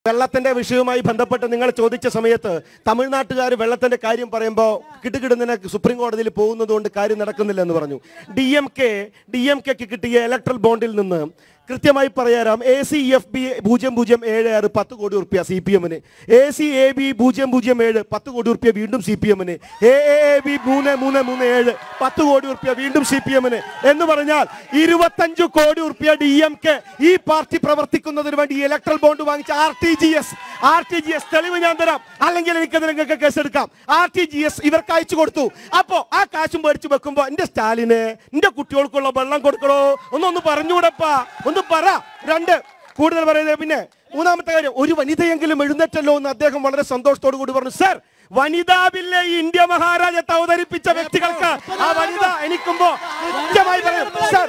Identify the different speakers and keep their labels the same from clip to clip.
Speaker 1: വെള്ളത്തിന്റെ വിഷയവുമായി ബന്ധപ്പെട്ട് നിങ്ങൾ ചോദിച്ച സമയത്ത് തമിഴ്നാട്ടുകാർ വെള്ളത്തിന്റെ കാര്യം പറയുമ്പോൾ കിട്ടുകിടുന്നതിന് സുപ്രീം കോടതിയിൽ പോകുന്നതുകൊണ്ട് കാര്യം നടക്കുന്നില്ല എന്ന് പറഞ്ഞു. ഡി എം കെക്ക് കിട്ടിയ ഇലക്ട്രൽ ബോണ്ടിൽ നിന്ന് കൃത്യമായി പറയാം ACFB 0076 10 കോടി റുപ്യ CPM, ACAB 007 10 കോടി റുപ്യ വീണ്ടും CPM, AAAB 3337 10 കോടി റുപ്യ വീണ്ടും CPM എന്ന് പറഞ്ഞാൽ 25 കോടി റുപ്യ DMK ഈ പാർട്ടി പ്രവർത്തിക്കുന്നതിന് വേണ്ടി ഇലക്ട്രൽ ബോണ്ട് വാങ്ങിച്ച RTGS തെളിവ് ഞാൻ തരാം, അല്ലെങ്കിൽ എനിക്ക് നിങ്ങൾക്ക് കേസെടുക്കാം. RTGS ഇവർക്ക് അയച്ചു കൊടുത്തു. അപ്പോ ആ കാശും മേടിച്ചു വെക്കുമ്പോ എന്റെ സ്റ്റാലിന് എന്റെ കുട്ടികൾക്കുള്ള വെള്ളം കൊടുക്കണോ ഒന്ന് പറഞ്ഞുകൂടപ്പാ, ഒന്ന് പറ. രണ്ട് കൂടുതൽ പറയുന്നത്. പിന്നെ മൂന്നാമത്തെ കാര്യം, ഒരു വനിതയെങ്കിലും എഴുന്നേറ്റല്ലോ എന്ന് അദ്ദേഹം വളരെ സന്തോഷത്തോടു കൂടി പറഞ്ഞു. സർ, വനിതാ ബില്ല് ഇന്ത്യ മഹാരാജ്യത്ത് അവതരിപ്പിച്ച വ്യക്തികൾക്ക് ആ വനിത എണിക്കുമ്പോ കൃത്യമായി പറയും. സർ,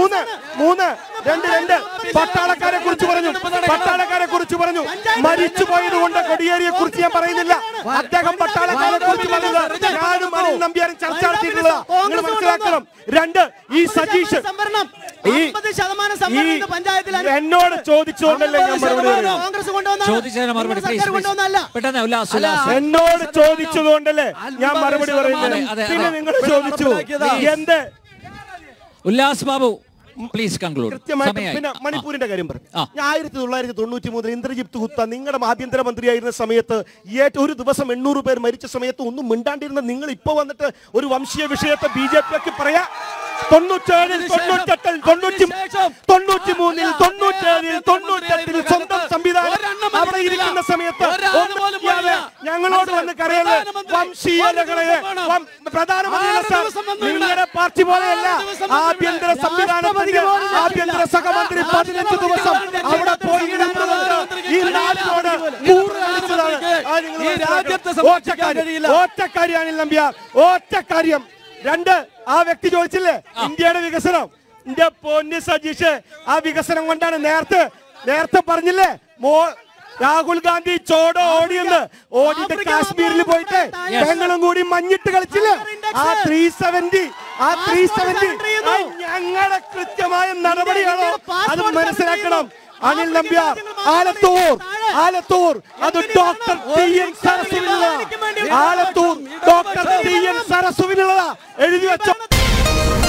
Speaker 1: 3 പട്ടാളക്കാരെ കുറിച്ച് പറഞ്ഞു, മരിച്ചുപോയത് കൊണ്ട് കൊടിയേരിയെ കുറിച്ച് ഞാൻ പറയുന്നില്ല. അദ്ദേഹം പട്ടാളക്കാരെ കുറിച്ച് പറഞ്ഞത് ഞാനും അനിൽ നമ്പ്യാരും ചർച്ച നടത്തിയിട്ടുള്ള നിങ്ങൾ മനസ്സിലാക്കണം. 2 ഈ സജീഷ് എന്നോട് ചോദിച്ചുകൊണ്ടല്ലേ ഞാൻ ചോദിച്ചതുകൊണ്ടല്ലേ ഞാൻ മറുപടി പറയുന്നത്. പിന്നെ നിങ്ങൾ ചോദിച്ചു എന്ത്
Speaker 2: ഉല്ലാസ് ബാബു പ്ലീസ് കൺക്ലൂഡ്.
Speaker 1: പിന്നെ മണിപ്പൂരിന്റെ കാര്യം പറഞ്ഞു. 1993 ഇന്ദ്രജിത്ത് ഗുപ്ത നിങ്ങളുടെ ആഭ്യന്തരമന്ത്രിയായിരുന്ന സമയത്ത് ഒരു ദിവസം 800 പേർ മരിച്ച സമയത്ത് ഒന്നും മിണ്ടാണ്ടിരുന്ന നിങ്ങൾ ഇപ്പൊ വന്നിട്ട് ഒരു വംശീയ വിഷയത്തെ BJP പറയാ. 97, 98, 93, 97, സ്വന്തം സംവിധാനം അവിടെ ഇരിക്കുന്ന സമയത്ത് ഞങ്ങളോട് വന്ന് കരയല്ലേ വംശീയതകളെ. പ്രധാനമന്ത്രി നിങ്ങളുടെ പാർട്ടി പോലെയല്ല, ആഭ്യന്തര സംവിധാനത്തിന്റെ ആഭ്യന്തര സഹമന്ത്രി 15 ദിവസം അവിടെ പോയി ഈ നാട്ടിനോട് ഒറ്റ കാര്യമാണ് നമ്പ്യാർ, ഒറ്റ കാര്യം. 2 ആ വ്യക്തി ചോദിച്ചില്ലേ ഇന്ത്യയുടെ വികസനം. എന്റെ പൊന്ന് സജീഷ്, ആ വികസനം കൊണ്ടാണ് നേരത്തെ പറഞ്ഞില്ലേ രാഹുൽ ഗാന്ധി ചോടോ ഓടിയിട്ട് കാശ്മീരിൽ പോയിട്ട് ഞങ്ങളും കൂടി മഞ്ഞിട്ട് കളിച്ചില്ലേ. ആ 370 ഞങ്ങളുടെ കൃത്യമായ നടപടിയാണോ അത് മനസ്സിലാക്കണം. അനിൽ നമ്പ്യാർ, ആലത്തൂർ അത് ഡോക്ടർ TN സരസുവിനുള്ളതാ. എഴുതി വെച്ചോ.